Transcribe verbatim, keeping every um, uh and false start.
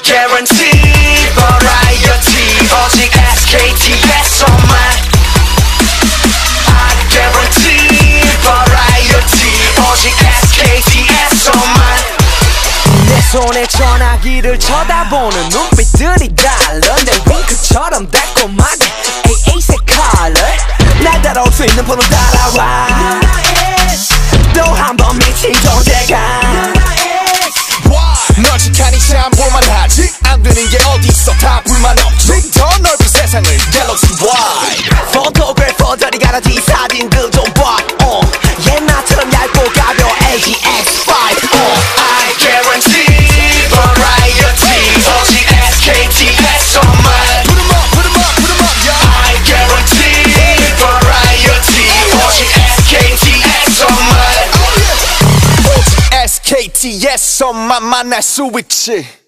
guarantee variety 오직 에스케이티에서만 I guarantee variety 오직 에스케이티에서만 내 손에 전화기를 쳐다보는 눈빛들이 달라 내 윙크처럼 달콤하게 에이에이 색깔을 날따라올 수 있는 번호 따라와 또 한 번 미친 존재가 널찍하니 참 볼만하지 안 되는 게 어딨어 다 불만 없지 더 넓은 세상을 갤럭시 Y 포토그래퍼들이 가라지 사진들 좀 봐 어. 옛날처럼 얇고 가벼워 엘지 엑스 파이브 어. I guarantee variety 오직 에스케이티에서만 Put 'em up, put 'em up, put 'em up, yeah I guarantee variety 오직 에스케이티에서만 오직 에스케이티에서만 만날 수 있지